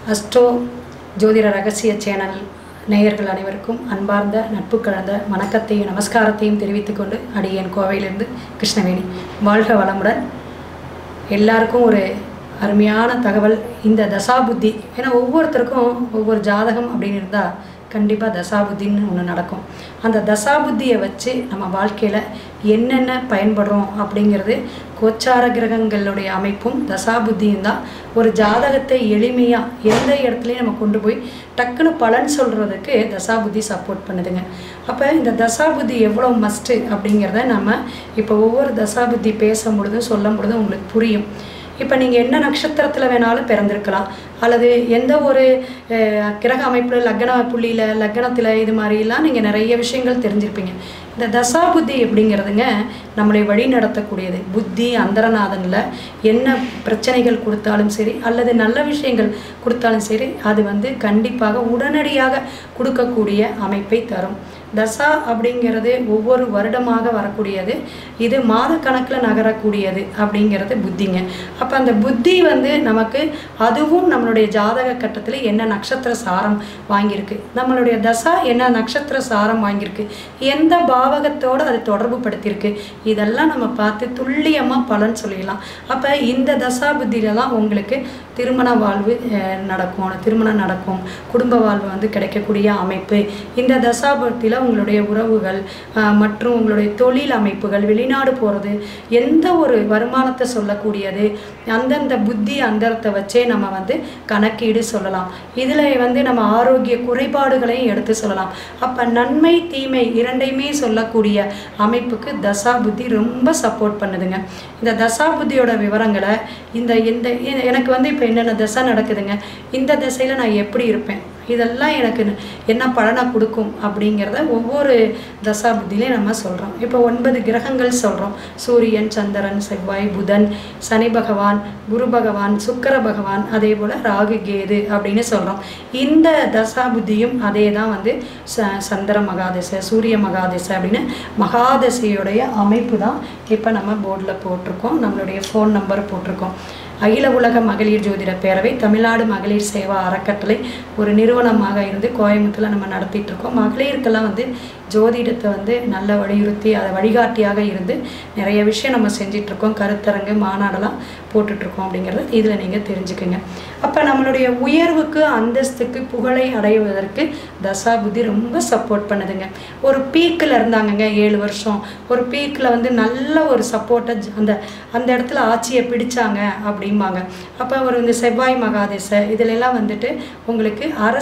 Astro ஜோதிட ரகசிய channel நேயர்கள் அனைவருக்கும் அன்பார்ந்த நட்பு கலந்த வணக்கத்தையும் நமஸ்காரத்தையும் தெரிவித்துக்கொண்டு அடியேன் கோவையிலிருந்து கிருஷ்ணவேணி. வாழ்க வளமுடன். எல்லாருக்கும் ஒரு அருமையான தகவல். இந்த தசாபுத்தி, ஏன்னா ஒவ்வொருத்தருக்கும் ஒவ்வொரு ஜாதகம் அப்படின்னு இருந்தால் கண்டிப்பாக தசாபுத்தின்னு ஒன்று நடக்கும். அந்த தசாபுத்தியை வச்சு நம்ம வாழ்க்கையில் என்னென்ன பயன்படுறோம் அப்படிங்கிறது கோச்சார கிரகங்களுடைய அமைப்பும் தசாபுத்தியும் தான் ஒரு ஜாதகத்தை எளிமையாக எந்த இடத்துலையும் நம்ம கொண்டு போய் டக்குன்னு பலன் சொல்கிறதுக்கு தசாபுத்தி சப்போர்ட் பண்ணுதுங்க. அப்போ இந்த தசாபுத்தி எவ்வளோ மஸ்ட்டு அப்படிங்கிறத நம்ம இப்போ ஒவ்வொரு தசாபுத்தி பேசும் பொழுதும் சொல்லும் பொழுதும் உங்களுக்கு புரியும். இப்போ நீங்கள் என்ன நட்சத்திரத்தில் வேணாலும் பிறந்திருக்கலாம், அல்லது எந்த ஒரு கிரக அமைப்பில் லக்ன புள்ளியில் லக்னத்தில் இது மாதிரிலாம் நீங்கள் நிறைய விஷயங்கள் தெரிஞ்சிருப்பீங்க. இந்த தசாபுத்தி எப்படிங்கிறதுங்க நம்மளை வழி நடத்தக்கூடியது. புத்தி அந்தரநாதனில் என்ன பிரச்சனைகள் கொடுத்தாலும் சரி, அல்லது நல்ல விஷயங்கள் கொடுத்தாலும் சரி, அது கண்டிப்பாக உடனடியாக கொடுக்கக்கூடிய அமைப்பை தரும். தசா அப்படிங்கிறது ஒவ்வொரு வருடமாக வரக்கூடியது, இது மாத கணக்கில் நகரக்கூடியது அப்படிங்கிறது புத்திங்க. அப்போ அந்த புத்தி நமக்கு அதுவும் நம்மளுடைய ஜாதக கட்டத்தில் என்ன நட்சத்திர சாரம் வாங்கியிருக்கு, நம்மளுடைய தசா என்ன நட்சத்திர சாரம் வாங்கியிருக்கு, எந்த பாவகத்தோடு அது தொடர்பு படுத்தியிருக்கு, இதெல்லாம் நம்ம பார்த்து துல்லியமாக பலன் சொல்லிடலாம். அப்போ இந்த தசா புத்தியில் தான் உங்களுக்கு திருமண வாழ்வு நடக்கும், திருமணம் நடக்கும், குடும்ப வாழ்வு கிடைக்கக்கூடிய அமைப்பு. இந்த தசாபுத்தியில் உங்களுடைய உறவுகள் மற்றும் உங்களுடைய தொழில் அமைப்புகள், வெளிநாடு போகிறது, எந்த ஒரு வருமானத்தை சொல்லக்கூடியது, அந்தந்த புத்தி அந்தரத்தை வச்சே நம்ம கணக்கீடு சொல்லலாம். இதில் நம்ம ஆரோக்கிய குறைபாடுகளையும் எடுத்து சொல்லலாம். அப்போ நன்மை தீமை இரண்டையுமே சொல்லக்கூடிய அமைப்புக்கு தசா புத்தி ரொம்ப சப்போர்ட் பண்ணுதுங்க. இந்த தசா புத்தியோட விவரங்களை இந்த எனக்கு இப்போ என்னென்ன தசை நடக்குதுங்க, இந்த திசையில் நான் எப்படி இருப்பேன், இதெல்லாம் எனக்கு என்ன பலனை கொடுக்கும் அப்படிங்கிறத ஒவ்வொரு தசா புத்திலையும் நம்ம சொல்கிறோம். இப்போ 9 கிரகங்கள் சொல்கிறோம். சூரியன், சந்திரன், செவ்வாய், புதன், சனி பகவான், குரு பகவான், சுக்கிர பகவான், அதே போல் ராகு கேது அப்படின்னு சொல்கிறோம். இந்த தசா புத்தியும் அதே தான் சந்திர மகாதசை, சூரிய மகாதசை அப்படின்னு மகாதசையுடைய அமைப்பு தான் இப்போ நம்ம போர்டில் போட்டிருக்கோம். நம்மளுடைய ஃபோன் நம்பர் போட்டிருக்கோம். அகில உலக மகளிர் ஜோதிட பேரவை தமிழ்நாடு மகளிர் சேவா அறக்கட்டளை ஒரு நிறுவனமாக இருந்து கோயம்புத்தூரில் நம்ம நடத்திட்டு இருக்கோம். மகளிருக்கெல்லாம் ஜோதிடத்தை நல்ல வலியுறுத்தி அதை வழிகாட்டியாக இருந்து நிறைய விஷயம் நம்ம செஞ்சிட்ருக்கோம். கருத்தரங்கு மாநாடெல்லாம் போட்டுட்ருக்கோம் அப்படிங்கிறத இதில் நீங்கள் தெரிஞ்சுக்குங்க. அப்போ நம்மளுடைய உயர்வுக்கு அந்தஸ்துக்கு புகழை அடைவதற்கு தசா புத்தி ரொம்ப சப்போர்ட் பண்ணுதுங்க. ஒரு பீக்கில் இருந்தாங்கங்க 7 வருஷம், ஒரு பீக்கில் நல்ல ஒரு சப்போர்ட்டை அந்த இடத்துல ஆட்சியை பிடிச்சாங்க அப்படிம்பாங்க. அப்போ ஒரு செவ்வாய் மகாதேசை இதிலெல்லாம் உங்களுக்கு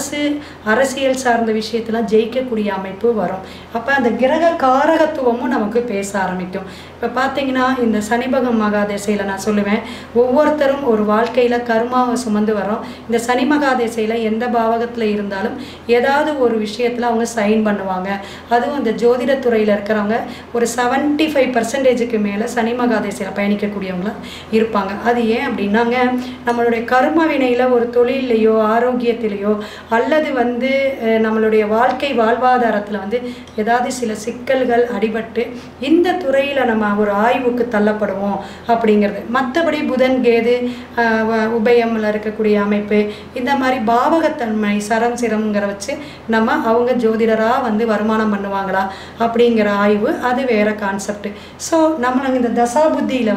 அரசியல் சார்ந்த விஷயத்தெல்லாம் ஜெயிக்கக்கூடிய அமைப்பு வரும். அப்போ அந்த கிரக காரகத்துவமும் நமக்கு பேச ஆரம்பிக்கும். இப்போ பார்த்தீங்கன்னா இந்த சனிபகம் மகாதேசையில் நான் சொல்லுவேன், ஒவ்வொருத்தரும் ஒரு வாழ்க்கையில் கர்மாவை சுமந்து வரோம். இந்த சனி மகாதேசையில் எந்த பாவகத்தில் இருந்தாலும் ஏதாவது ஒரு விஷயத்தில் அவங்க சைன் பண்ணுவாங்க. அதுவும் அந்த ஜோதிடத்துறையில் இருக்கிறவங்க ஒரு 75% மேலே சனி மகாதேசையில் பயணிக்கக்கூடியவங்களாம் இருப்பாங்க. அது ஏன் அப்படின்னாங்க, நம்மளுடைய கர்ம வினையில் ஒரு தொழிலையோ ஆரோக்கியத்திலேயோ அல்லது நம்மளுடைய வாழ்க்கை வாழ்வாதாரத்தில் ஏதாவது சில சிக்கல்கள் அடிபட்டு இந்த துறையில் நம்ம ஒரு ஆய்வுக்கு தள்ளப்படுவோம் அப்படிங்கிறது. மற்றபடி புதன் கேது உபயமில் இருக்கக்கூடிய அமைப்பு, இந்த மாதிரி பாவகத்தன்மை சரம் சிரம்ங்கிற வச்சு நம்ம அவங்க ஜோதிடராக வருமானம் பண்ணுவாங்களா அப்படிங்கிற ஆய்வு, அது வேறு கான்செப்ட். ஸோ நம்ம இந்த தசாபுத்தியில்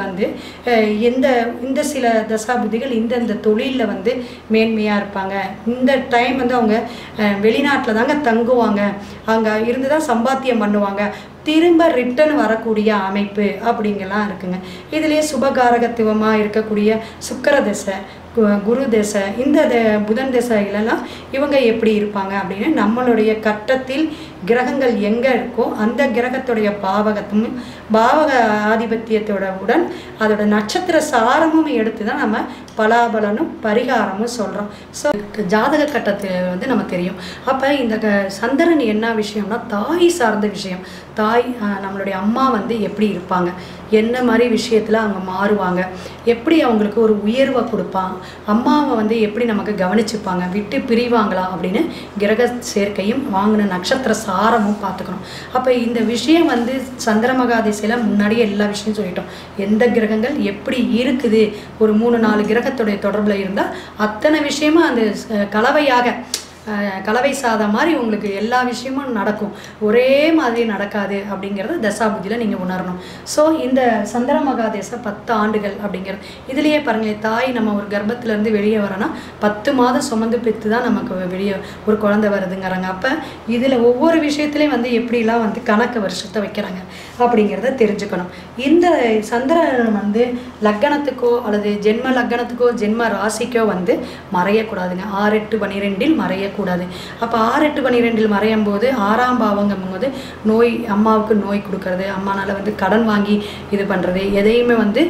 இந்த சில தசாபுத்திகள் இந்தந்த தொழிலில் மேன்மையாக இருப்பாங்க. இந்த டைம் அவங்க வெளிநாட்டில் தாங்க தங்குவாங்க, அங்கே இருந்து தான் சம்பாத்தியம் பண்ணுவாங்க, திரும்ப ரிட்டர்ன் வரக்கூடிய அமைப்பு அப்படிங்கெல்லாம் இருக்குங்க. இதுலேயே சுபகாரகத்துவமாக இருக்கக்கூடிய சுக்கிர தசை, குரு தசை, இந்த புதன் தசைகளெல்லாம் இவங்க எப்படி இருப்பாங்க அப்படின்னு நம்மளுடைய கட்டத்தில் கிரகங்கள் எங்கே இருக்கோ அந்த கிரகத்துடைய பாவகத்தும் பாவக ஆதிபத்தியத்தோட உடன் அதோட நட்சத்திர சாரமும் எடுத்து தான் நம்ம பலாபலனும் பரிகாரமும் சொல்கிறோம். ஸோ ஜாதக கட்டத்தில் நம்ம தெரியும். அப்போ இந்த சந்திரன் என்ன விஷயம்னா தாய் சார்ந்த விஷயம். தாய் நம்மளுடைய அம்மா வந்து எப்படி இருப்பாங்க, என்ன மாதிரி விஷயத்தில் அவங்க மாறுவாங்க, எப்படி அவங்களுக்கு ஒரு உயர்வை கொடுப்பாங்க, அம்மாவை வந்து எப்படி நமக்கு கவனிச்சுப்பாங்க, விட்டு பிரிவாங்களா அப்படின்னு கிரக சேர்க்கையும் வாங்கின நட்சத்திர சாரமும் பார்த்துக்கணும். அப்போ இந்த விஷயம் வந்து சந்திரமகா திசையில் முன்னாடியே எல்லா விஷயம் சொல்லிட்டோம். எந்த கிரகங்கள் எப்படி இருக்குது, ஒரு 3-4 கிரகத்துடைய தொடர்பில் இருந்தால் அத்தனை விஷயமும் அந்த கலவையாக கலவை சாதம் மாதிரி உங்களுக்கு எல்லா விஷயமும் நடக்கும். ஒரே மாதிரி நடக்காது அப்படிங்கிறத தசாபுத்தியில் நீங்கள் உணரணும். ஸோ இந்த சந்திரமகா தேச 10 ஆண்டுகள் அப்படிங்கிறது இதுலேயே பாருங்களேன், தாய் நம்ம ஒரு கர்ப்பத்திலேருந்து வெளியே வரோன்னா 10 மாதம் சுமந்து பெற்று தான் நமக்கு வெளியே ஒரு குழந்தை வருதுங்கிறாங்க. அப்போ இதில் ஒவ்வொரு விஷயத்துலையும் வந்து எப்படிலாம் வந்து கணக்கு வருஷத்தை வைக்கிறாங்க அப்படிங்கிறத தெரிஞ்சுக்கணும். இந்த சந்திரன் வந்து லக்கணத்துக்கோ அல்லது ஜென்ம லக்கணத்துக்கோ ஜென்ம ராசிக்கோ வந்து மறையக்கூடாதுங்க. 6, 8, 12 மறையக்கூடாது. அப்போ 6, 8, 12 மறையும் போது 6ஆம் பாவங்கும் போது நோய், அம்மாவுக்கு நோய் கொடுக்கறது, அம்மானால் வந்து கடன் வாங்கி இது பண்ணுறது, எதையுமே வந்து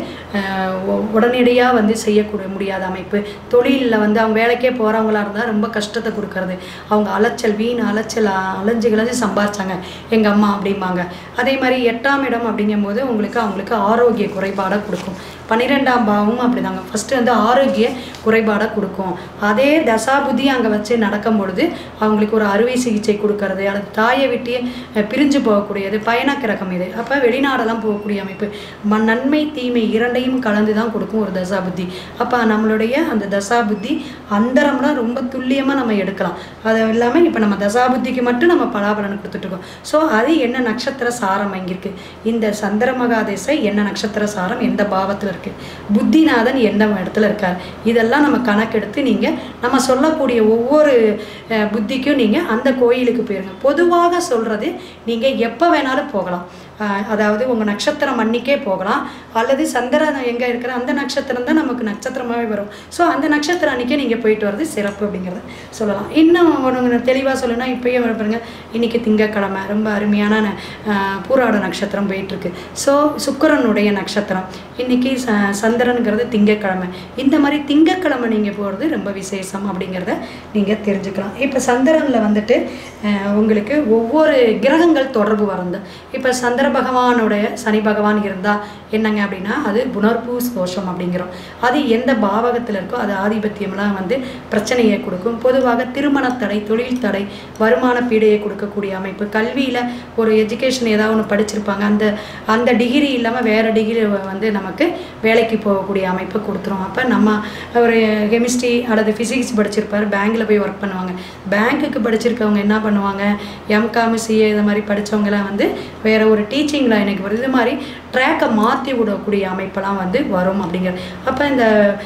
உடனடியாக வந்து செய்யக்கூடிய முடியாத அமைப்பு. தொழிலில் வந்து அவங்க வேலைக்கே போகிறவங்களா இருந்தால் ரொம்ப கஷ்டத்தை கொடுக்கறது, அவங்க அலைச்சல், வீண் அலைச்சல், அலைஞ்சு சம்பாதிச்சாங்க எங்கள் அம்மா அப்படிம்பாங்க. அதே மாதிரி 8ஆம் இடம் அப்படிங்கும்போது அவங்களுக்கு ஆரோக்கிய குறைபாடை கொடுக்கும். 12ஆம் பாவமும் அப்படிதாங்க. ஃபஸ்ட்டு வந்து ஆரோக்கிய குறைபாடை கொடுக்கும். அதே தசாபுத்தி அங்கே வச்சு நடக்கும் பொழுது அவங்களுக்கு ஒரு அறுவை சிகிச்சை கொடுக்கறது, அல்லது தாயை விட்டு பிரிஞ்சு போகக்கூடியது, பயணக்கிரகம் இது. அப்போ வெளிநாடெல்லாம் போகக்கூடிய அமைப்பு, நன்மை தீமை இரண்டையும் கலந்து தான் கொடுக்கும் ஒரு தசாபுத்தி. அப்போ நம்மளுடைய அந்த தசாபுத்தி அந்தரம்லாம் ரொம்ப துல்லியமாக நம்ம எடுக்கலாம். அது இல்லாமல் இப்போ நம்ம தசாபுத்திக்கு மட்டும் நம்ம பலாபலன் கொடுத்துட்ருக்கோம். ஸோ அது என்ன நட்சத்திர சாரம் அங்கிருக்கு, இந்த சந்திரமகா திசை என்ன நட்சத்திர சாரம், எந்த பாவத்தில் இருக்குது, புத்திநாதன் எந்த இடத்துல இருக்கார், இதெல்லாம் நம்ம கணக்கெடுத்து நீங்கள் நம்ம சொல்லக்கூடிய ஒவ்வொரு புத்திக்கும் நீங்கள் அந்த கோயிலுக்கு போயிருங்க. பொதுவாக சொல்கிறது, நீங்கள் எப்போ வேணாலும் போகலாம். அதாவது உங்கள் நட்சத்திரம் அன்னிக்கே போகலாம், அல்லது சந்திரன் எங்கே இருக்கிற அந்த நட்சத்திரம் தான் நமக்கு நட்சத்திரமாகவே வரும். ஸோ அந்த நட்சத்திரம் அன்றைக்கே நீங்கள் போயிட்டு வர்றது சிறப்பு அப்படிங்கிறத சொல்லலாம். இன்னும் ஒன்று தெளிவாக சொல்லணும்னா, இப்போயே பாருங்க, இன்றைக்கி திங்கக்கிழமை ரொம்ப அருமையான பூராட நட்சத்திரம் போயிட்டுருக்கு. ஸோ சுக்கிரனுடைய நட்சத்திரம் இன்றைக்கி, சந்திரனுங்கிறது திங்கக்கிழமை. இந்த மாதிரி திங்கக்கிழமை நீங்கள் போகிறது ரொம்ப விசேஷம் அப்படிங்கிறத நீங்கள் தெரிஞ்சுக்கலாம். இப்போ சந்திரனில் வந்துட்டு உங்களுக்கு ஒவ்வொரு கிரகங்கள் தொடர்பு வரந்து, இப்போ சந்திர பகவானுடைய சனி பகவான் இருந்தால் என்னங்க அப்படின்னா அது புனர்பூஸ் தோஷம் அப்படிங்கிறோம். அது எந்த பாவகத்தில் இருக்கோ அது ஆதிபத்தியம்லாம் வந்து பிரச்சனையை கொடுக்கும். பொதுவாக திருமண தடை, தொழில் தடை, வருமான பீடையை கொடுக்கக்கூடிய அமைப்பு. கல்வியில் ஒரு எஜுகேஷன் ஏதாவது ஒன்று படிச்சிருப்பாங்க, அந்த டிகிரி இல்லாமல் வேறு டிகிரி வந்து நமக்கு வேலைக்கு போகக்கூடிய அமைப்பு கொடுத்துரும். அப்போ நம்ம ஒரு கெமிஸ்ட்ரி அல்லது ஃபிசிக்ஸ் படிச்சிருப்பார், பேங்கில் போய் ஒர்க் பண்ணுவாங்க. பேங்க்குக்கு படிச்சிருக்கவங்க என்ன பண்ணுவாங்க, எம்காம் சிஏ இது மாதிரி படித்தவங்களாம் வந்து வேறு ஒரு டீச்சிங் லைனுக்கு வருது. இது மாதிரி ட்ராக்கை மாற்றி விடக்கூடிய அமைப்பெல்லாம் வந்து வரும் அப்படிங்கிறது. அப்போ இந்த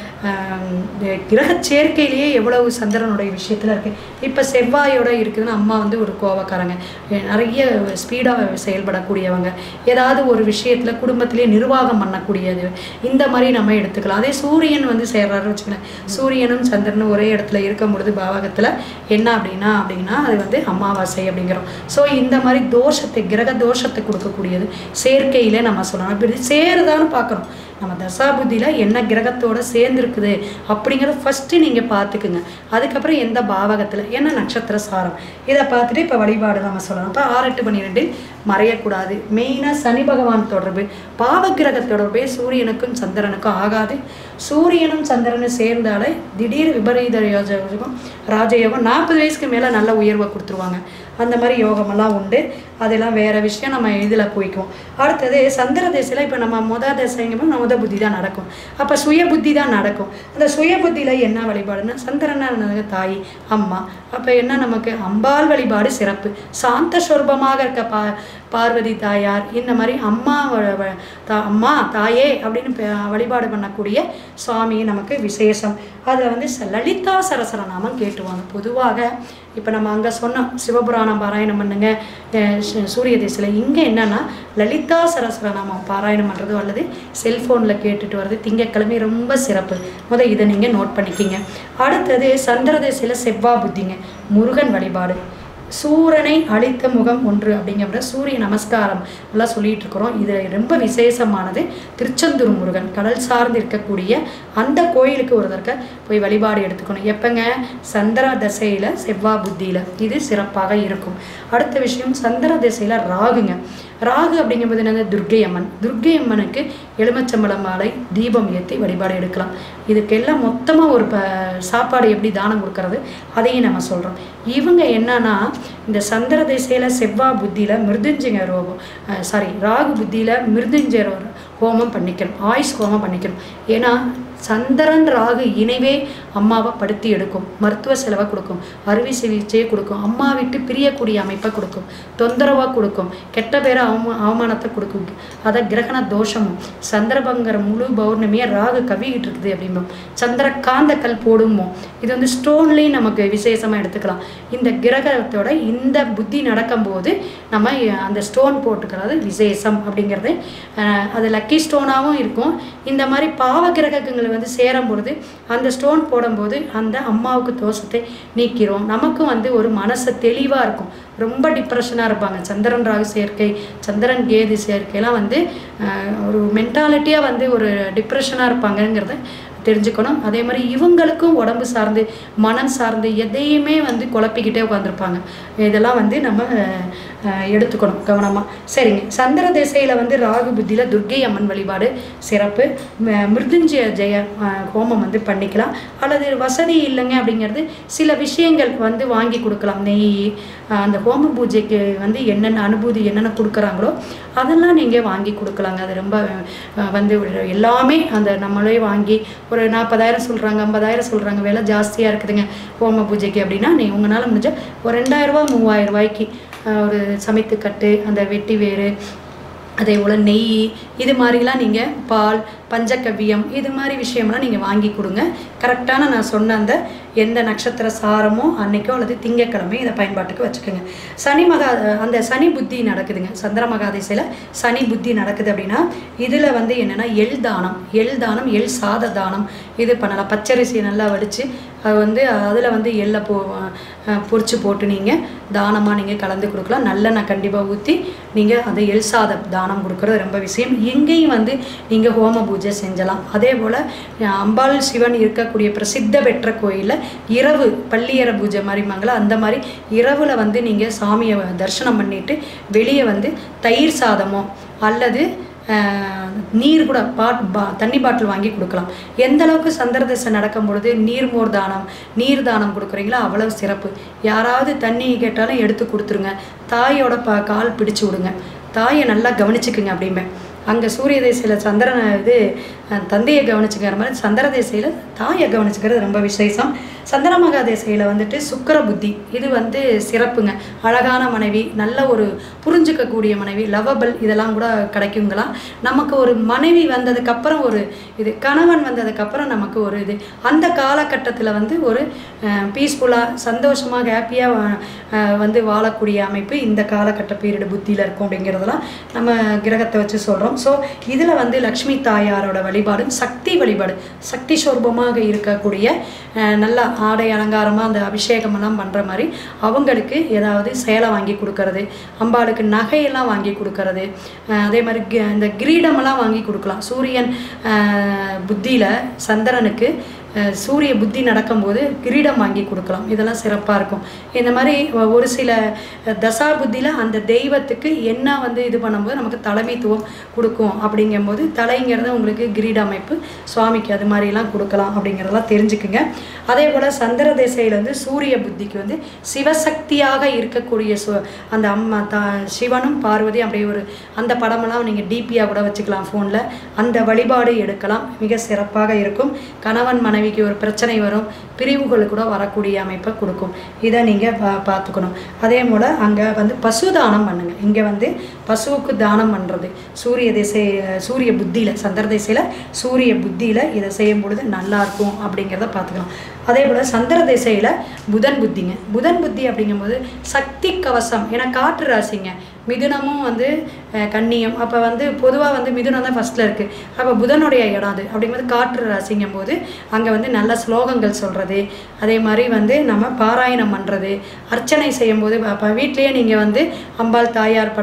கிரக சேர்க்கையிலேயே எவ்வளவு சந்திரனுடைய விஷயத்தில் இருக்குது. இப்போ செவ்வாயோட இருக்குதுன்னு அம்மா வந்து ஒரு கோவக்காரங்க, நிறைய ஸ்பீடாக செயல்படக்கூடியவங்க, ஏதாவது ஒரு விஷயத்தில் குடும்பத்திலே நிர்வாகம் பண்ணக்கூடியது, இந்த மாதிரி நம்ம எடுத்துக்கலாம். அதே சூரியன் வந்து சேர்றாருன்னு வச்சுக்கலாம், சூரியனும் சந்திரனும் ஒரே இடத்துல இருக்கும் பொழுது பாவகத்தில் என்ன அப்படின்னா அது வந்து அமாவாசை அப்படிங்கிறோம். ஸோ இந்த மாதிரி தோஷத்தை, கிரக தோஷத்தை கொடுக்கக்கூடியது சேர்க்கையில் நம்ம சொல்லணும். இப்படி சேருதான்னு பார்க்கணும். நம்ம தசாபுத்தியில் என்ன கிரகத்தோடு சேர்ந்துருக்குது அப்படிங்கிறத ஃபஸ்ட்டு நீங்கள் பார்த்துக்குங்க. அதுக்கப்புறம் எந்த பாவகத்தில் என்ன நட்சத்திர சாரம் இதை பார்த்துட்டு இப்போ வழிபாடு நம்ம சொல்லலாம். இப்போ 6, 8, 12 மறையக்கூடாது. மெயினாக சனி பகவான் தொடர்பு, பாவகிரக தொடர்பே சூரியனுக்கும் சந்திரனுக்கும் ஆகாது. சூரியனும் சந்திரனும் சேர்ந்தாலே திடீர் விபரீத யோகம், ராஜயோகம், 40 வயசுக்கு மேலே நல்ல உயர்வை கொடுத்துருவாங்க. அந்த மாதிரி யோகமெல்லாம் உண்டு. அதெல்லாம் வேறு விஷயம், நம்ம இதில் போய்க்குவோம். அடுத்தது சந்திர திசையில் இப்போ நம்ம திசைங்க முத புத்தி தான் நடக்கும். அப்போ சுய புத்தி தான் நடக்கும். அந்த சுய புத்தியில் என்ன வழிபாடுன்னா சந்திரனாக தாய் அம்மா. அப்போ என்ன நமக்கு அம்பாள் வழிபாடு சிறப்பு. சாந்த சொரூபமாக இருக்க பார்வதி தாயார், இந்த மாதிரி அம்மா தாயே அப்படின்னு வழிபாடு பண்ணக்கூடிய சுவாமி நமக்கு விசேஷம். அதில் வந்து லலிதா சரஸ்வரநாமம் கேட்டுவாங்க. பொதுவாக இப்போ நம்ம அங்கே சொன்னோம் சிவபுராணம் பாராயணம் பண்ணுங்க சூரிய திசையில். இங்கே என்னென்னா லலிதா சரஸ்வரநாமம் பாராயணம் பண்ணுறதோ அல்லது செல்ஃபோனில் கேட்டுட்டு வர்றது திங்கக்கிழமை ரொம்ப சிறப்பு. இதை நீங்கள் நோட் பண்ணிக்கிங்க. அடுத்தது சந்திர திசையில் செவ்வாய் புத்திங்க, முருகன் வழிபாடு. சூரனை அழித்த முகம் ஒன்று அப்படிங்கிற சூரிய நமஸ்காரம் எல்லாம் சொல்லிட்டு இருக்கிறோம். இது ரொம்ப விசேஷமானது. திருச்செந்தூர் முருகன் கடல் சார்ந்து இருக்கக்கூடிய அந்த கோயிலுக்கு ஒரு தடவை போய் வழிபாடு எடுத்துக்கணும். எப்போங்க, சந்திர திசையில் செவ்வாய் புத்தியில் இது சிறப்பாக இருக்கும். அடுத்த விஷயம் சந்திர திசையில் ராகுங்க. ராகு அப்படிங்கும்போது என்னது துர்க்கை அம்மன். துர்க்கை அம்மனுக்கு எலுமிச்சம்பழம் மாலை தீபம் ஏற்றி வழிபாடு எடுக்கலாம். இதுக்கெல்லாம் மொத்தமாக ஒரு சாப்பாடு எப்படி தானம் கொடுக்கறது அதையும் நம்ம சொல்கிறோம். இவங்க என்னன்னா இந்த சந்திர திசையில் செவ்வாய் புத்தியில் மிருதுஞ்சய ராகு புத்தியில் மிருதுஞ்சய ஹோமம் பண்ணிக்கணும், ஆயுஷ் ஹோமம் பண்ணிக்கணும். ஏன்னா சந்திரன் ராகு இணைவே அம்மாவை படுத்தி எடுக்கும், மருத்துவ செலவை கொடுக்கும், அறுவை சிகிச்சையை கொடுக்கும், அம்மா விட்டு பிரியக்கூடிய அமைப்பை கொடுக்கும், தொந்தரவாக கொடுக்கும், கெட்ட பேரை அவமானத்தை கொடுக்கும். அதை கிரகண தோஷமும் சந்திரபங்கர முழு பௌர்ணமியை ராகு கவிக்கிட்டு இருக்குது அப்படிம்போம். சந்திரகாந்த கல் போடுமோ இது வந்து ஸ்டோன்லேயும் நமக்கு விசேஷமாக எடுத்துக்கலாம். இந்த கிரகத்தோட இந்த புத்தி நடக்கும்போது நம்ம அந்த ஸ்டோன் போட்டுக்கிறது விசேஷம் அப்படிங்கிறது. அது லக்கி ஸ்டோனாகவும் இருக்கும். இந்த மாதிரி பாவ கிரகங்கள் வந்து சேரும் பொழுது அந்த ஸ்டோன் போடும்போது அந்த அம்மாவுக்கு தோஷத்தை நீக்கிறோம். நமக்கும் வந்து ஒரு மனசு தெளிவாக இருக்கும். ரொம்ப டிப்ரெஷனாக இருப்பாங்க. சந்திரன் ராகு சேர்க்கை, சந்திரன் கேது சேர்க்கைலாம் வந்து ஒரு மென்டாலிட்டியாக வந்து ஒரு டிப்ரெஷனாக இருப்பாங்கங்கிறத தெரிஞ்சுக்கணும். அதே மாதிரி இவங்களுக்கும் உடம்பு சார்ந்து மனம் சார்ந்து எதையுமே வந்து குழப்பிக்கிட்டே உட்காந்துருப்பாங்க. இதெல்லாம் வந்து நம்ம எடுத்துக்கணும் கவனமாக. சரிங்க, சந்திர திசையில் வந்து ராகு புத்தியில் துர்க்கை அம்மன் வழிபாடு சிறப்பு. மிருதுஞ்சய ஜெய ஹோமம் வந்து பண்ணிக்கலாம். அல்லது வசதி இல்லைங்க அப்படிங்கிறது சில விஷயங்கள் வந்து வாங்கி கொடுக்கலாம். நெய், அந்த ஹோம பூஜைக்கு வந்து என்னென்ன அனுபூதி என்னென்ன கொடுக்குறாங்களோ அதெல்லாம் நீங்கள் வாங்கி கொடுக்கலாங்க. அது ரொம்ப வந்து எல்லாமே அந்த நம்மளே வாங்கி ஒரு 40,000 சொல்கிறாங்க, 50,000 சொல்கிறாங்க, விலை ஜாஸ்தியாக இருக்குதுங்க ஹோம பூஜைக்கு அப்படின்னா உங்களால் முடிஞ்ச ஒரு 2,000 ரூபா 3,000 ரூபாய்க்கு ஒரு சமைத்துக்கட்டு, அந்த வெட்டி வேறு, அதே போல் நெய், இது மாதிரிலாம் நீங்கள் பால், பஞ்சகவ்யம், இது மாதிரி விஷயம்லாம் நீங்கள் வாங்கி கொடுங்க. கரெக்டான நான் சொன்ன அந்த எந்த நட்சத்திர சாரமோ அன்னைக்கோ அல்லது திங்கக்கிழமை இதை பயன்பாட்டுக்கு வச்சுக்கோங்க. அந்த சனி புத்தி நடக்குதுங்க. சந்திர மகாதிசையில் சனி புத்தி நடக்குது அப்படின்னா இதில் வந்து என்னென்னா எள் தானம், எள் சாத தானம் இது பண்ணலாம். பச்சரிசியை நல்லா வடித்து அது வந்து அதில் வந்து எள்ளை பொரிச்சு போட்டு நீங்கள் தானமாக நீங்கள் கலந்து கொடுக்கலாம். நல்லெண்ணெய் கண்டிப்பாக ஊற்றி நீங்கள் அந்த எள் சாத தானம் கொடுக்குறது ரொம்ப விஷயம். எங்கேயும் வந்து நீங்கள் ஹோம பூஜை செஞ்சலாம். அதே போல் அம்பாள் சிவன் இருக்கக்கூடிய பிரசித்த பெற்ற கோயிலில் இரவு பள்ளியற பூஜை மாதிரிமாங்களா, அந்த மாதிரி இரவில் வந்து நீங்கள் சாமியை தரிசனம் பண்ணிவிட்டு வெளியே வந்து தயிர் சாதமோ அல்லது நீர் கூட தண்ணி பாட்டில் வாங்கி கொடுக்கலாம். எந்த அளவுக்கு சந்திர திசை நடக்கும் பொழுது நீர் தானம் கொடுக்குறீங்களோ அவ்வளவு சிறப்பு. யாராவது தண்ணி கேட்டாலும் எடுத்து கொடுத்துருங்க. தாயோட கால் பிடிச்சு விடுங்க. தாயை நல்லா கவனிச்சுக்குங்க அப்படிமே. அங்கே சூரிய திசையில் சந்திரனை தந்தையை கவனிச்சுக்கிற மாதிரி சந்திர திசையில் தாயை கவனிச்சுக்கிறது ரொம்ப விசேஷம். சந்திர மகா திசையில் வந்துட்டு சுக்கிர புத்தி இது வந்து சிறப்புங்க. அழகான மனைவி, நல்ல ஒரு புரிஞ்சுக்கக்கூடிய மனைவி, லவபிள் இதெல்லாம் கூட கிடைக்குங்களாம். நமக்கு ஒரு மனைவி வந்ததுக்கப்புறம் ஒரு இது, கணவன் வந்ததுக்கப்புறம் நமக்கு ஒரு இது, அந்த காலகட்டத்தில் வந்து ஒரு பீஸ்ஃபுல்லாக சந்தோஷமாக ஹாப்பியாக வந்து வாழக்கூடிய அமைப்பு இந்த காலகட்ட பீரியடு புத்தியில் இருக்கும் அப்படிங்கிறதெல்லாம் நம்ம கிரகத்தை வச்சு சொல்கிறோம். ஸோ இதில் வந்து லக்ஷ்மி தாயாரோட வழிபாடும் சக்தி வழிபாடு, சக்தி சொரூபமாக இருக்கக்கூடிய நல்லா ஆடை அலங்காரமாக அந்த அபிஷேகமெல்லாம் பண்ணுற மாதிரி அவங்களுக்கு ஏதாவது சேலை வாங்கி கொடுக்கறது, அம்பாளுக்கு நகையெல்லாம் வாங்கி கொடுக்கறது, அதே மாதிரி இந்த கிரீடமெல்லாம் வாங்கி கொடுக்கலாம். சூரியன் புத்தியில் சந்திரனுக்கு சூரிய புத்தி நடக்கும்போது கிரீடம் வாங்கி கொடுக்கலாம். இதெல்லாம் சிறப்பாக இருக்கும். இந்த மாதிரி ஒரு சில தசா புத்தியில் அந்த தெய்வத்துக்கு என்ன வந்து இது பண்ணும்போது நமக்கு தலைமைத்துவம் கொடுக்கும். அப்படிங்கும்போது தலைங்கிறத உங்களுக்கு கிரீட அமைப்பு சுவாமிக்கு அது மாதிரிலாம் கொடுக்கலாம் அப்படிங்கிறதெல்லாம் தெரிஞ்சுக்குங்க. அதே போல் சந்திர திசையில் வந்து சூரிய புத்திக்கு வந்து சிவசக்தியாக இருக்கக்கூடிய அந்த அம்மா சிவனும் பார்வதி அப்படியே ஒரு அந்த படமெல்லாம் நீங்கள் டிபியாக கூட வச்சுக்கலாம் ஃபோனில். அந்த வழிபாடு எடுக்கலாம், மிக சிறப்பாக இருக்கும். கணவன் மனைவிக்கு ஒரு பிரச்சனை வரும், பிரிவுகள் கூட வரக்கூடிய அமைப்பை கொடுக்கும். இதை நீங்கள் பார்த்துக்கணும். அதே போல் அங்கே வந்து பசு தானம் பண்ணுங்கள். இங்கே வந்து பசுவுக்கு தானம் பண்ணுறது சூரிய புத்தியில் சந்திர திசையில் சூரிய புத்தியில் இதை செய்யும் பொழுது நல்லாயிருக்கும் அப்படிங்கிறத பார்த்துக்கலாம். அதே போல் சந்திர திசையில் புதன் புத்தி அப்படிங்கும்போது சக்தி கவசம். ஏன்னா காற்று ராசிங்க, மிதுனமும் வந்து கன்னியம். அப்போ வந்து பொதுவாக வந்து மிதுனம் தான் ஃபஸ்ட்டில் இருக்குது. அப்போ புதனுடைய இடம் அது அப்படிங்கும்போது காற்று ராசிங்கும் போது அங்கே வந்து நல்ல ஸ்லோகங்கள் சொல்கிறது, அதே மாதிரி வந்து நம்ம பாராயணம் பண்ணுறது, அர்ச்சனை செய்யும்போது அப்போ வீட்லேயே நீங்கள் வந்து அம்பாள் தாயார் படம் வச்சு நீங்கள்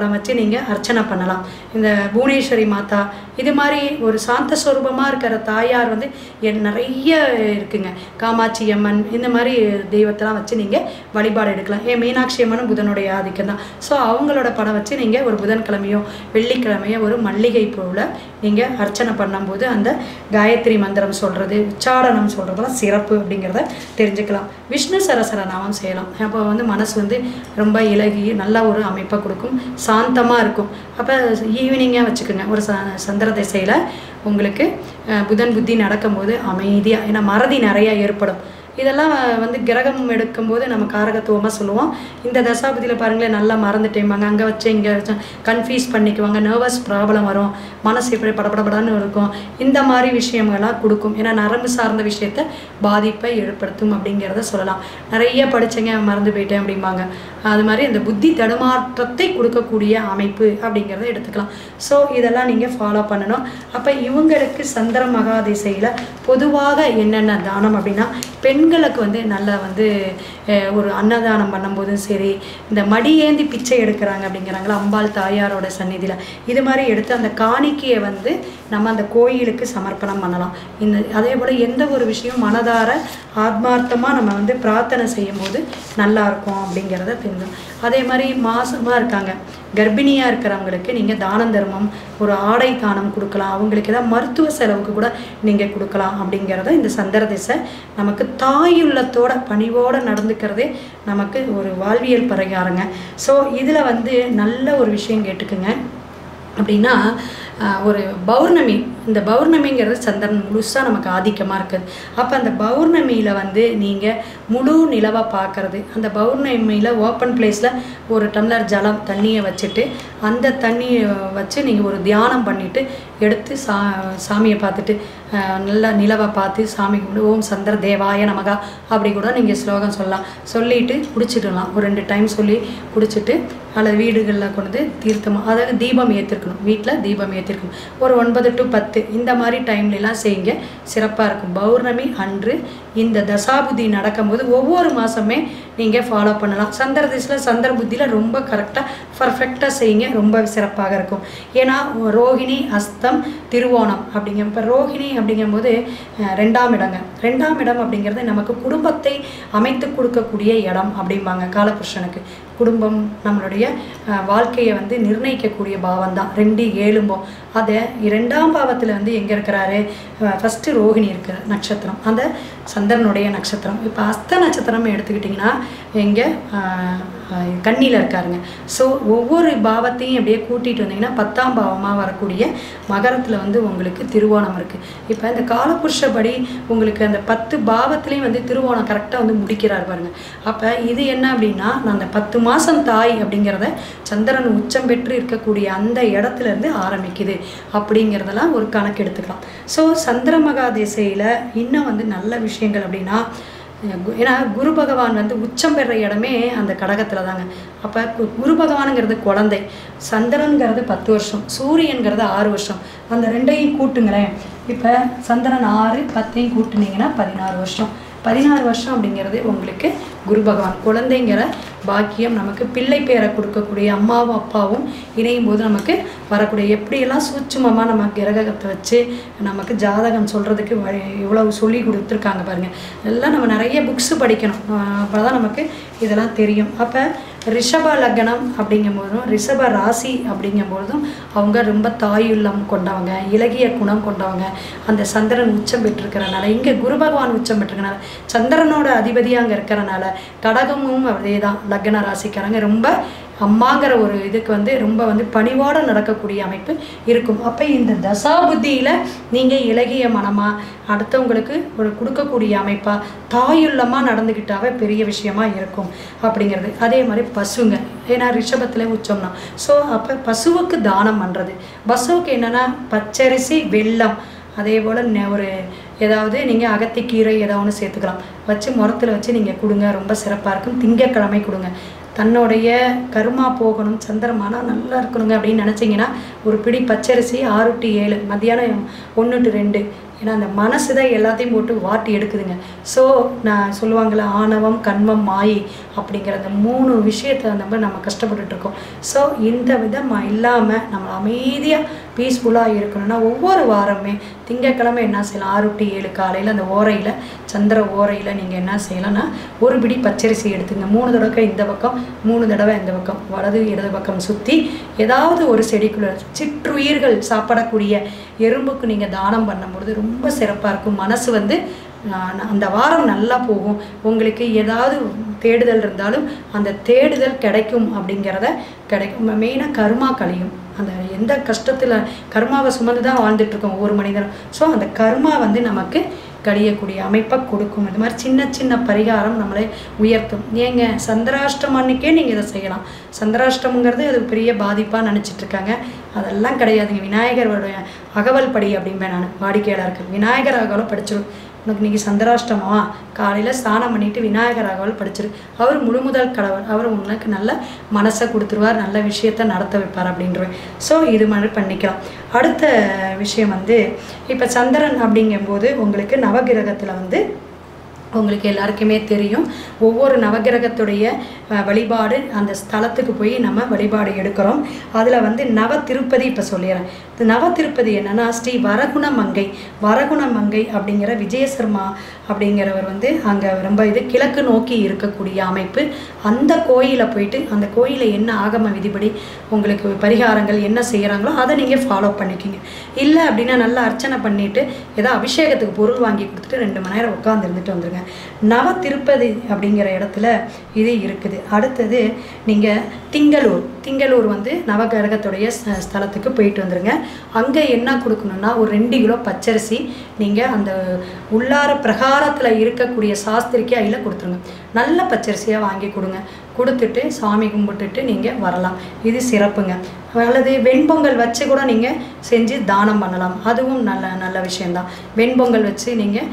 நீங்கள் அர்ச்சனை பண்ணலாம். இந்த புவனேஸ்வரி மாதா இது மாதிரி ஒரு சாந்த ஸ்வரூபமாக இருக்கிற தாயார் வந்து நிறைய இருக்குங்க. காமாட்சி அம்மன் இந்த மாதிரி தெய்வத்தெல்லாம் வச்சு நீங்கள் வழிபாடு எடுக்கலாம். மீனாட்சி அம்மனும் புதனுடைய ஆதிக்கம் தான். ஸோ அவங்களோட படம் வச்சு நீங்கள் ஒரு புதன்கிழமையோ வெள்ளிக்கிழமையோ ஒரு மல்லிகை பூவில் நீங்கள் அர்ச்சனை பண்ணும்போது அந்த காயத்ரி மந்திரம் சொல்கிறது, உச்சாரணம் சொல்கிறதெல்லாம் சிறப்பு அப்படிங்கிறத தெரிஞ்சுக்கலாம். விஷ்ணு சரசர நாமம் செய்யலாம். அப்போ வந்து மனசு வந்து ரொம்ப இலகி நல்ல ஒரு அமைப்பை கொடுக்கும், சாந்தமாக இருக்கும். அப்போ ஈவினிங்காக வச்சுக்கோங்க. ஒரு சந்திர திசையில் உங்களுக்கு புதன் புத்தி நடக்கும்போது அமைதியாக, ஏன்னா மறதி நிறையா ஏற்படும். இதெல்லாம் வந்து கிரகம் எடுக்கும்போது நம்ம காரகத்துவமாக சொல்லுவோம். இந்த தசாபதியில் பாருங்களேன், நல்லா மறந்துட்டேம்பாங்க, அங்கே வச்சு இங்கே வச்சு கன்ஃபியூஸ் பண்ணிக்குவாங்க, நர்வஸ் ப்ராப்ளம் வரும், மனசு இப்படி படப்படப்படான்னு இருக்கும். இந்த மாதிரி விஷயங்கள்லாம் கொடுக்கும். ஏன்னா நரம்பு சார்ந்த விஷயத்தை பாதிப்பை ஏற்படுத்தும் அப்படிங்கிறத சொல்லலாம். நிறைய படித்தேங்க மறந்து போயிட்டேன் அப்படிம்பாங்க. அது மாதிரி அந்த புத்தி தடுமாற்றத்தை கொடுக்கக்கூடிய அமைப்பு அப்படிங்கிறத எடுத்துக்கலாம். ஸோ இதெல்லாம் நீங்கள் ஃபாலோ பண்ணணும். அப்போ இவங்களுக்கு சந்திர மகாதிசையில் பொதுவாக என்னென்ன தானம் அப்படின்னா, பெண்களுக்கு வந்து நல்லா வந்து ஒரு அன்னதானம் பண்ணும்போதும் சரி, இந்த மடியேந்தி பிச்சை எடுக்கிறாங்க அப்படிங்கிறாங்களா அம்பாள் தாயாரோட சந்நிதியில், இது மாதிரி எடுத்து அந்த காணிக்கையை வந்து நம்ம அந்த கோயிலுக்கு சமர்ப்பணம் பண்ணலாம். அதே போல் எந்த ஒரு விஷயம் மனதார ஆத்மார்த்தமாக நம்ம வந்து பிரார்த்தனை செய்யும்போது நல்லாயிருக்கும் அப்படிங்கிறத தெரியும். அதே மாதிரி மாசமாக இருக்காங்க, கர்ப்பிணியாக இருக்கிறவங்களுக்கு நீங்கள் தானம் தர்மம், ஒரு ஆடை தானம் கொடுக்கலாம். அவங்களுக்கு ஏதாவது மருத்துவ செலவுக்கு கூட நீங்கள் கொடுக்கலாம் அப்படிங்கிறத இந்த சந்திர திசை நமக்கு தாயுள்ளத்தோட பணிவோடு நடந்துக்கிறதே நமக்கு ஒரு வாழ்வியல் பரிகாரங்க. ஸோ இதில் வந்து நல்ல ஒரு விஷயம் கேட்டுக்குங்க. அப்படின்னா ஒரு பௌர்ணமி, இந்த பௌர்ணமிங்கிறது சந்திரன் முழுசாக நமக்கு ஆதிக்கமாக இருக்குது. அப்போ அந்த பௌர்ணமியில் வந்து நீங்கள் முழு நிலவை பார்க்குறது, அந்த பௌர்ணமியில் ஓப்பன் பிளேஸில் ஒரு டம்ளர் ஜலம் தண்ணியை வச்சுட்டு அந்த தண்ணியை வச்சு நீங்கள் ஒரு தியானம் பண்ணிவிட்டு எடுத்து சாமியை பார்த்துட்டு நல்லா நிலவை பார்த்து சாமி கும்பிட்டு ஓம் சந்திர தேவாய நமகா அப்படி கூட நீங்கள் ஸ்லோகம் சொல்லலாம். சொல்லிவிட்டு குடிச்சிடலாம். ஒரு 2 டைம் சொல்லி குடிச்சிட்டு அல்லது வீடுகளில் கொண்டு தீர்த்தமாக, அதாவது தீபம் ஏற்றிருக்கணும், வீட்டில் தீபம் ஏற்றிருக்கணும். ஒரு 9 to 10 இந்த மாதிரி டைம்லாம் செய்யுங்க, சிறப்பாக இருக்கும். பௌர்ணமி அன்று இந்த தசாபுத்தி நடக்கும்போது ஒவ்வொரு மாதமே நீங்கள் ஃபாலோ பண்ணலாம். சந்திர திசையில் சந்திர புத்தியில் ரொம்ப கரெக்டாக பர்ஃபெக்டாக செய்யுங்க, ரொம்ப சிறப்பாக இருக்கும். ஏன்னா ரோகிணி அஸ்தம் திருவோணம் அப்படிங்க. இப்போ ரோகிணி அப்படிங்கும்போது 2ஆம் இடங்க. 2ஆம் இடம் அப்படிங்கிறது நமக்கு குடும்பத்தை அமைத்து கொடுக்கக்கூடிய இடம் அப்படிம்பாங்க காலபுருஷனுக்கு. குடும்பம் நம்மளுடைய வாழ்க்கையை வந்து நிர்ணயிக்கக்கூடிய பாவம் தான் 2, 7. அதை 2ஆம் பாவத்தில் வந்து எங்கே இருக்கிறாரு? ஃபஸ்ட்டு ரோகிணி இருக்கிற நட்சத்திரம், அந்த சந்திரனுடைய நட்சத்திரம். இப்போ அஸ்த நட்சத்திரம் எடுத்துக்கிட்டிங்கன்னா எங்கே கன்னியில் இருக்காருங்க. ஸோ ஒவ்வொரு பாவத்தையும் அப்படியே கூட்டிகிட்டு வந்தீங்கன்னா 10ஆம் பாவமாக வரக்கூடிய மகரத்தில் வந்து உங்களுக்கு திருவோணம் இருக்குது. இப்போ இந்த காலபுருஷப்படி உங்களுக்கு அந்த 10 பாவத்துலேயும் வந்து திருவோணம் கரெக்டாக வந்து முடிக்கிறார் பாருங்கள். அப்போ இது என்ன அப்படின்னா, நான் அந்த 10 மாதம் தாய் அப்படிங்கிறத சந்திரன் உச்சம் பெற்று இருக்கக்கூடிய அந்த இடத்துலேருந்து ஆரம்பிக்குது அப்படிங்கிறதெல்லாம் ஒரு கணக்கு எடுத்துக்கலாம். ஸோ சந்திர மகாதிசையில் இன்னும் வந்து நல்ல விஷயங்கள் அப்படின்னா, ஏன்னா குரு பகவான் வந்து உச்சம் பெற இடமே அந்த கடகத்தில் தாங்க. அப்போ குரு பகவானுங்கிறது குழந்தை, சந்திரனுங்கிறது 10 வருஷம், சூரியன்கிறது 6 வருஷம். அந்த 2ஐயும் கூட்டுங்களேன். இப்போ சந்திரன் 6, 10ஐயும் கூட்டுனீங்கன்னா 16 வருஷம். 16 வருஷம் அப்படிங்கிறது உங்களுக்கு குரு பகவான். குழந்தைங்கிற பாக்கியம் நமக்கு பிள்ளை பேரை கொடுக்கக்கூடிய அம்மாவும் அப்பாவும் இணையும் போது நமக்கு வரக்கூடிய எப்படியெல்லாம் சூட்சுமமாக நம்ம கிரகத்தை வச்சு நமக்கு ஜாதகம் சொல்கிறதுக்கு இவ்வளவு சொல்லி கொடுத்துருக்காங்க பாருங்கள். எல்லாம் நம்ம நிறைய புக்ஸு படிக்கணும், அப்போ தான் நமக்கு இதெல்லாம் தெரியும். அப்போ ரிஷப லக்னம் அப்படிங்கும்போதும் ரிஷப ராசி அப்படிங்கும்போதும் அவங்க ரொம்ப தாயுள்ளம் கொண்டவங்க, இலகிய குணம் கொண்டவங்க. அந்த சந்திரன் உச்சம் பெற்றிருக்கிறனால, இங்கே குரு பகவான் உச்சம் பெற்றிருக்கனால, சந்திரனோட அதிபதியாக அங்கே இருக்கிறனால கடகமும் அதே தான். லக்ன ராசிக்காரங்க ரொம்ப அம்மாங்கிற ஒரு இதுக்கு வந்து ரொம்ப வந்து பணிவோடு நடக்கக்கூடிய அமைப்பு இருக்கும். அப்போ இந்த தசாபுத்தியில் நீங்கள் இலகிய மனமாக அடுத்தவங்களுக்கு ஒரு கொடுக்கக்கூடிய அமைப்பாக தாயுள்ளமாக நடந்துக்கிட்டாவே பெரிய விஷயமா இருக்கும் அப்படிங்கிறது. அதே மாதிரி பசுங்க, ஏன்னா ரிஷபத்தில் உச்சம்னா, ஸோ அப்போ பசுவுக்கு தானம் பண்ணுறது. பசுவுக்கு என்னென்னா பச்சரிசி, வெல்லம், அதே போல் ஒரு ஏதாவது நீங்கள் அகத்திக்கீரை ஏதாவது ஒன்று சேர்த்துக்கலாம், வச்சு முரத்தில் வச்சு நீங்கள் கொடுங்க, ரொம்ப சிறப்பாக இருக்கும். திங்கக்கிழமை கொடுங்க. தன்னுடைய கருமா போகணும், சந்திரமானா நல்லா இருக்கணுங்க அப்படின்னு நினச்சிங்கன்னா ஒரு பிடி பச்சரிசி 6 to 7, மத்தியானம் 1 to 2 ஏன்னா அந்த மனசு தான் எல்லாத்தையும் போட்டு வாட்டி எடுக்குதுங்க. ஸோ நான் சொல்லுவாங்கள்ல, ஆணவம், கண்மம், மாயை அப்படிங்கிற அந்த 3 விஷயத்தை நம்ம கஷ்டப்பட்டுட்ருக்கோம். ஸோ இந்த விதமாக இல்லாமல் நம்ம அமைதியாக பீஸ்ஃபுல்லாக இருக்கணும்னா ஒவ்வொரு வாரமே திங்கட்கிழமை என்ன செய்யலாம், 6 to 7 காலையில் அந்த ஓரையில், சந்திர ஓரையில் நீங்கள் என்ன செய்யலாம்னா ஒரு பிடி பச்சரிசி எடுத்துங்க. 3 தடவை இந்த பக்கம், 3 தடவை இந்த பக்கம், வலது இடது பக்கம் சுற்றி ஏதாவது ஒரு செடிக்குள்ள சிற்றுயிர்கள் சாப்பிடக்கூடிய எறும்புக்கு நீங்கள் தானம் பண்ணும்பொழுது ரொம்ப சிறப்பாக இருக்கும். மனசு அந்த வாரம் நல்லா போகும். உங்களுக்கு ஏதாவது தேடுதல் இருந்தாலும் அந்த தேடுதல் கிடைக்கும் அப்படிங்கிறத கிடைக்கும். மெயினாக கர்மா கழியும். அந்த எந்த கஷ்டத்தில் கர்மாவை சுமந்து தான் வாழ்ந்துட்டுருக்கோம் ஒவ்வொரு மனிதரும். ஸோ அந்த கர்மா நமக்கு கழியக்கூடிய அமைப்பை கொடுக்கும். இது மாதிரி சின்ன சின்ன பரிகாரம் நம்மளை உயர்த்தும். ஏங்க சந்திராஷ்டமம் அன்றைக்கே நீங்கள் இதை செய்யலாம். சந்திராஷ்டமங்கிறது அது பெரிய பாதிப்பாக நினச்சிட்ருக்காங்க. அதெல்லாம் கிடையாதுங்க. விநாயகருடைய அகவல் படி அப்படின்பேன் நான் வாடிக்கையாளருக்கு. விநாயகர் அகவல் படிச்சிடும். உனக்கு இன்றைக்கி சந்திராஷ்டமமா, காலையில் ஸ்நானம் பண்ணிவிட்டு விநாயகர் அகவல் படிச்சிரு. அவர் முழுமுதல் கடவுள். அவர் உங்களுக்கு நல்ல மனசை கொடுத்துருவார், நல்ல விஷயத்தை நடத்த வைப்பார் அப்படின்றேன். ஸோ இது மாதிரி பண்ணிக்கலாம். அடுத்த விஷயம் இப்போ சந்திரன் அப்படிங்கும்போது உங்களுக்கு நவகிரகத்தில் உங்களுக்கு எல்லாருக்குமே தெரியும். ஒவ்வொரு நவகிரகத்துடைய வழிபாடு அந்த ஸ்தலத்துக்கு போய் நம்ம வழிபாடு எடுக்கிறோம். அதில் நவ திருப்பதி இப்போ சொல்லிடுறேன். நவ திருப்பதி என்னென்னா ஸ்ரீ வரகுணமங்கை. வரகுணமங்கை அப்படிங்கிற விஜயசர்மா அப்படிங்கிறவர் அங்கே ரொம்ப கிழக்கு நோக்கி இருக்கக்கூடிய அமைப்பு. அந்த கோயிலில் போயிட்டு அந்த கோயிலில் என்ன ஆகம விதிப்படி உங்களுக்கு பரிகாரங்கள் என்ன செய்கிறாங்களோ அதை நீங்கள் ஃபாலோ பண்ணிக்கிங்க. இல்லை அப்படின்னா நல்லா அர்ச்சனை பண்ணிவிட்டு ஏதோ அபிஷேகத்துக்கு பொருள் வாங்கி கொடுத்துட்டு 2 மணி நேரம் உட்காந்து இருந்துட்டு வந்துருங்க. நவ திருப்பதி அப்படிங்கிற இடத்துல இது இருக்குது. அடுத்தது நீங்கள் திங்களூர் நவகிரகத்துடைய ஸ்தலத்துக்கு போயிட்டு வந்துடுங்க. அங்கே என்ன கொடுக்கணுன்னா ஒரு 2 கிலோ பச்சரிசி நீங்கள் அந்த உள்ளார பிரகாரத்தில் இருக்கக்கூடிய சாஸ்திரிக்கு அதில் கொடுத்துருங்க. நல்ல பச்சரிசியாக வாங்கி கொடுங்க. கொடுத்துட்டு சாமி கும்பிட்டுட்டு நீங்கள் வரலாம். இது சிறப்புங்க. அல்லது வெண்பொங்கல் வச்சு கூட நீங்கள் செஞ்சு தானம் பண்ணலாம். அதுவும் நல்ல விஷயந்தான். வெண்பொங்கல் வச்சு நீங்கள்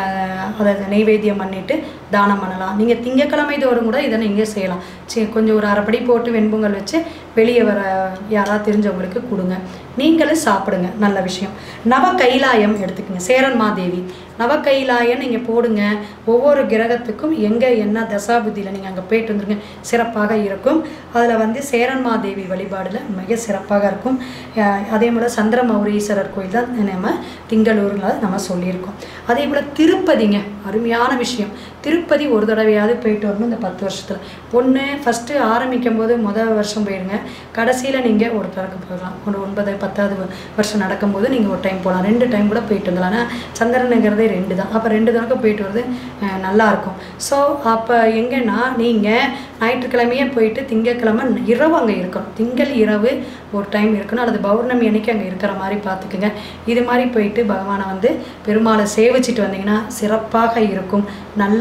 அதை நெய்வேத்தியம் பண்ணிவிட்டு தானம் பண்ணலாம். நீங்கள் திங்கக்கிழமை தோறும் கூட இதை நீங்கள் செய்யலாம். கொஞ்சம் ஒரு அரைப்படி போட்டு வெண்பொங்கல் வச்சு வெளியே வர யாராவது தெரிஞ்சவங்களுக்கு கொடுங்க. நீங்களும் சாப்பிடுங்க. நல்ல விஷயம். நவ கைலாயம் எடுத்துக்கங்க. சேரன்மாதேவி நவ கைலாயம் நீங்கள் போடுங்க. ஒவ்வொரு கிரகத்துக்கும் எங்கே என்ன தசாபுத்தியில் நீங்கள் அங்கே போயிட்டு வந்துருங்க. சிறப்பாக இருக்கும். அதில் சேரன்மாதேவி வழிபாடில் மிக சிறப்பாக இருக்கும். அதே போல் சந்திரமௌரீஸ்வரர் கோயில் தான் நம்ம திங்களூரில் நம்ம சொல்லியிருக்கோம். அதே போல் திருப்பதிங்க, அருமையான விஷயம். திருப்பதி ஒரு தடவையாவது போயிட்டு வரணும் இந்த 10 வருஷத்தில். ஒன்று ஃபஸ்ட்டு ஆரம்பிக்கும் போது முதல் வருஷம் போயிடுங்க. கடைசியில் நீங்கள் ஒரு தடவை போகலாம். ஒரு 9, 10வது வருஷம் நடக்கும்போது நீங்கள் ஒரு டைம் போகலாம். 2 டைம் கூட போயிட்டு வந்துடலாம். ஆனால் சந்திரனுங்கிறதே 2 தான். அப்போ 2 தடவை போயிட்டு வருது நல்லாயிருக்கும். ஸோ அப்போ எங்கன்னா நீங்கள் ஞாயிற்றுக்கிழமையே போயிட்டு திங்கக்கிழமை இரவு அங்கே இருக்கணும். திங்கள் இரவு ஒரு டைம் இருக்கணும். அல்லது பௌர்ணமி அன்னைக்கு அங்கே இருக்கிற மாதிரி பார்த்துக்குங்க. இது மாதிரி போயிட்டு பகவானை பெருமாளை சேவிச்சிட்டு வந்தீங்கன்னா சிறப்பாக இருக்கும். நல்ல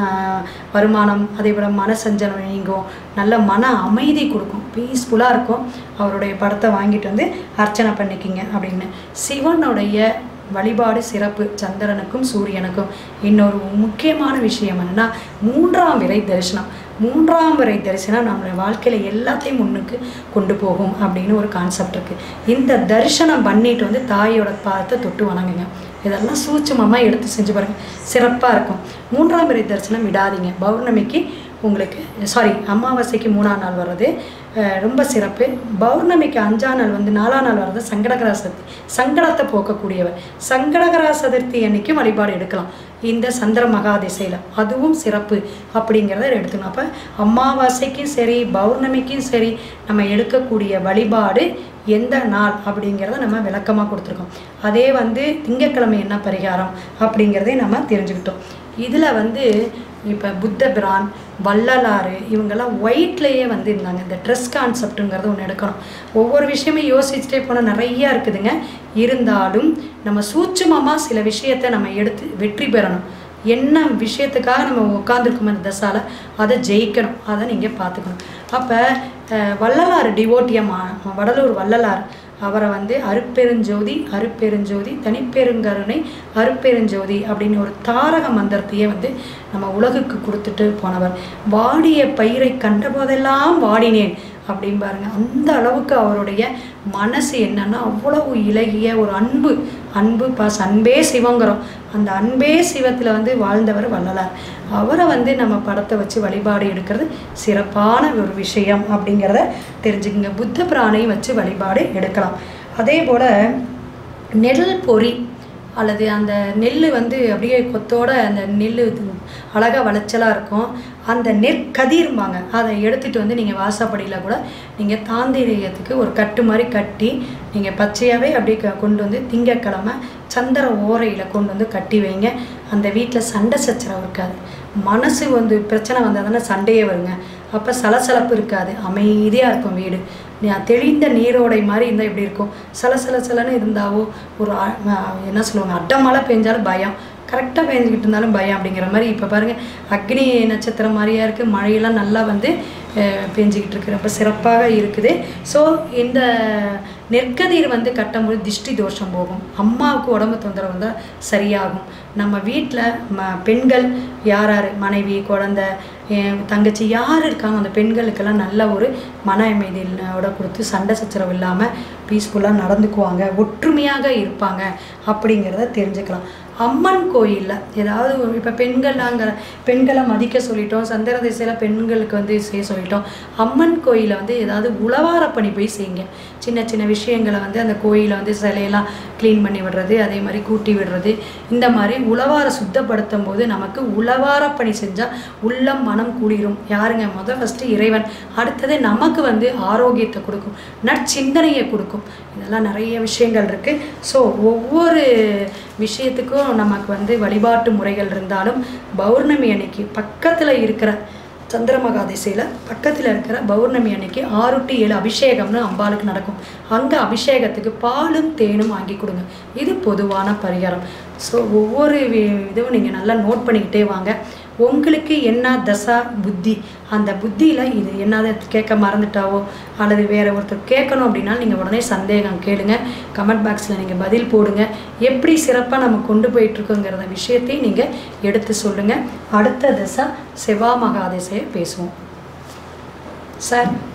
வருமானம், அதே போல் மனசஞ்சலம் நீங்கும். நல்ல மன அமைதி கொடுக்கும். பீஸ்ஃபுல்லாக இருக்கும். அவருடைய படத்தை வாங்கிட்டு அர்ச்சனை பண்ணிக்கிங்க அப்படின்னு. சிவனுடைய வழிபாடு சிறப்பு. சந்திரனுக்கும் சூரியனுக்கும் இன்னொரு முக்கியமான விஷயம் என்னென்னா 3ஆம் பிறை தரிசனம். 3ஆம் பிறை தரிசனம் நம்மளுடைய வாழ்க்கையில் எல்லாத்தையும் முன்னுக்கு கொண்டு போகும் அப்படின்னு ஒரு கான்செப்ட் இருக்குது. இந்த தரிசனம் பண்ணிட்டு தாயோட பாதத்தை தொட்டு வணங்குங்க. இதெல்லாம் சூட்சமமாக எடுத்து செஞ்சு பாருங்கள். சிறப்பாக இருக்கும். 3ஆம் பிறை தரிசனம் விடாதீங்க. பௌர்ணமிக்கு உங்களுக்கு அமாவாசைக்கு 3ஆம் நாள் வர்றது ரொம்ப சிறப்பு. பௌர்ணமிக்கு 5ஆம் நாள் 4ஆம் நாள் வர்றது சங்கடகரா சதுர்த்தி. சங்கடத்தை போக்கக்கூடியவர். சங்கடகரா சதுர்த்தி அன்னைக்கும் வழிபாடு எடுக்கலாம் இந்த சந்திர மகா திசையில். அதுவும் சிறப்பு அப்படிங்கிறத எடுத்துக்கணும். அப்போ அமாவாசைக்கும் சரி பௌர்ணமிக்கும் சரி நம்ம எடுக்கக்கூடிய வழிபாடு எந்த நாள் அப்படிங்கிறத நம்ம விளக்கமாக கொடுத்துருக்கோம். அதே திங்கட்கிழமை என்ன பரிகாரம் அப்படிங்கிறதே நம்ம தெரிஞ்சுக்கிட்டோம். இதில் இப்போ புத்த பிரான், வள்ளலாறு இவங்கெல்லாம் ஒயிட்லேயே இருந்தாங்க. இந்த ட்ரெஸ் கான்செப்ட்டுங்கிறது ஒன்று எடுக்கணும். ஒவ்வொரு விஷயமே யோசிச்சுட்டே போனால் நிறையா இருக்குதுங்க. இருந்தாலும் நம்ம சூட்சமமாக சில விஷயத்தை நம்ம எடுத்து வெற்றி பெறணும். என்ன விஷயத்துக்காக நம்ம உட்காந்துருக்கோம் அந்த தசால அதை ஜெயிக்கணும். அதை நீங்கள் பார்த்துக்கணும். அப்போ வள்ளலார் டிவோட்டியமாக வடலூர் வள்ளலார் அவரை அருட்பெருஞ்சோதி அருட்பெருஞ்சோதி தனிப்பெருங்கருணை அருட்பெருஞ்சோதி அப்படின்னு ஒரு தாரக மந்திரத்தையே நம்ம உலகுக்கு கொடுத்துட்டு போனவர். வாடிய பயிரை கண்டபோதெல்லாம் வாடினேன் அப்படின்னு பாருங்க. அந்த அளவுக்கு அவருடைய மனசு என்னன்னா அவ்வளவு இலகிய ஒரு அன்பு அன்பே சிவங்கிறோம். அந்த அன்பே சிவத்தில் வந்து வாழ்ந்தவர் வள்ளலார். அவரை வந்து நம்ம படத்தை வச்சு வழிபாடு எடுக்கிறது சிறப்பான ஒரு விஷயம் அப்படிங்கிறத தெரிஞ்சுக்கங்க. புத்த பிரானையும் வச்சு வழிபாடு எடுக்கலாம். அதே போல் நெல் பொறி அல்லது அந்த நெல் வந்து அப்படியே கொத்தோட அந்த நெல் அழகாக விளைச்சலாக இருக்கும். அந்த நெற்கதிர்பாங்க, அதை எடுத்துகிட்டு வந்து நீங்கள் வாசப்படியில் கூட நீங்கள் தாந்திரியத்துக்கு ஒரு கட்டு மாதிரி கட்டி நீங்கள் பச்சையாகவே அப்படியே கொண்டு வந்து திங்கக்கிழமை சந்திர ஓரையில் கொண்டு வந்து கட்டி வைங்க. அந்த வீட்டில் சண்டை சச்சரவு இருக்காது. மனசு வந்து பிரச்சனை வந்தால் சண்டையே வருங்க. அப்போ சலசலப்பு இருக்காது, அமைதியாக இருக்கும் வீடு. தெளிந்த நீரோடை மாதிரி இருந்தால் எப்படி இருக்கும்? சலசலன்னு இருந்தாவோ ஒரு என்ன சொல்லுவாங்க, அட்டமழை பெஞ்சாலும் பயம், கரெக்டாக பெஞ்சிக்கிட்டு இருந்தாலும் பயம் அப்படிங்கிற மாதிரி. இப்போ பாருங்கள், அக்னி நட்சத்திரம் மாதிரியாக இருக்குது, மழையெல்லாம் நல்லா வந்து பெஞ்சிக்கிட்டு இருக்குது, ரொம்ப சிறப்பாக இருக்குது. ஸோ இந்த நெற்கதிர் வந்து கட்டும்போது திஷ்டி தோஷம் போகும், அம்மாவுக்கு உடம்பு தொந்தரவு வந்தால் சரியாகும். நம்ம வீட்டில் பெண்கள் யார் மனைவி, குழந்தை, தங்கச்சி யார் இருக்காங்க, அந்த பெண்களுக்கெல்லாம் நல்ல ஒரு மன அமைதியோட கொடுத்து சண்டை சச்சரவு இல்லாமல் பீஸ்ஃபுல்லாக நடந்துக்குவாங்க, ஒற்றுமையாக இருப்பாங்க அப்படிங்கிறத தெரிஞ்சுக்கலாம். அம்மன் கோயிலில் ஏதாவது இப்போ பெண்களை மதிக்க சொல்லிட்டோம், சந்திர திசையில் பெண்களுக்கு வந்து செய்ய சொல்லிட்டோம். அம்மன் கோயிலில் வந்து ஏதாவது உழவார பணி போய் செய்யுங்க. சின்ன சின்ன விஷயங்களை வந்து அந்த கோயிலை வந்து சிலையெல்லாம் க்ளீன் பண்ணி விடுறது, அதே மாதிரி கூட்டி விடுறது, இந்த மாதிரி உழவார சுத்தப்படுத்தும் போது நமக்கு உழவார பணி செஞ்சால் உள்ளம் மனம் குளிரும். யாருங்க? ஃபஸ்ட்டு இறைவன், அடுத்தது நமக்கு வந்து ஆரோக்கியத்தை கொடுக்கும், நற்சிந்தனையை கொடுக்கும். இதெல்லாம் நிறைய விஷயங்கள் இருக்குது. ஸோ ஒவ்வொரு விஷயத்துக்கும் நமக்கு வந்து வழிபாட்டு முறைகள் இருந்தாலும் பௌர்ணமி அன்னைக்கு பக்கத்தில் இருக்கிற சந்திரமகா திசையில் பக்கத்தில் இருக்கிற பௌர்ணமி அன்னைக்கு 6 to 7 அபிஷேகம்னு அம்பாளுக்கு நடக்கும். அங்கே அபிஷேகத்துக்கு பாலும் தேனும் வாங்கி கொடுங்க. இது பொதுவான பரிகாரம். ஸோ ஒவ்வொரு இதுவும் நீங்கள் நல்லா நோட் பண்ணிக்கிட்டே வாங்க. உங்களுக்கு என்ன தசா புத்தி, அந்த புத்தியில் இது என்னதை கேட்க மறந்துட்டாவோ அல்லது வேறு ஒருத்தர் கேட்கணும் அப்படின்னா நீங்கள் உடனே சந்தேகம் கேளுங்க, கமெண்ட் பாக்ஸில் நீங்கள் பதில் போடுங்க. எப்படி சிறப்பாக நம்ம கொண்டு போயிட்டுருக்கோங்கிறத விஷயத்தையும் நீங்கள் எடுத்து சொல்லுங்கள். அடுத்த தசா செவ்வா மகாதசையை பேசுவோம் சார்.